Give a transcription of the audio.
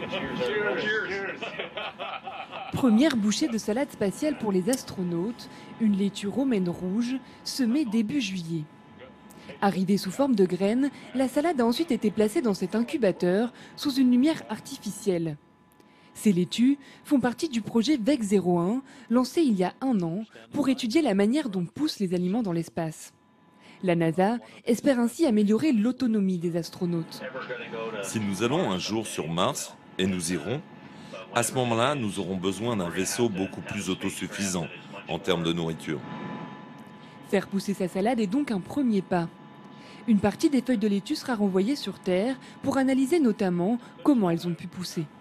Première bouchée de salade spatiale pour les astronautes, une laitue romaine rouge semée début juillet. Arrivée sous forme de graines, la salade a ensuite été placée dans cet incubateur sous une lumière artificielle. Ces laitues font partie du projet VEC-01, lancé il y a 1 an pour étudier la manière dont poussent les aliments dans l'espace. La NASA espère ainsi améliorer l'autonomie des astronautes. Si nous allons un jour sur Mars, et nous irons, à ce moment-là, nous aurons besoin d'un vaisseau beaucoup plus autosuffisant en termes de nourriture. Faire pousser sa salade est donc un premier pas. Une partie des feuilles de laitue sera renvoyée sur Terre pour analyser notamment comment elles ont pu pousser.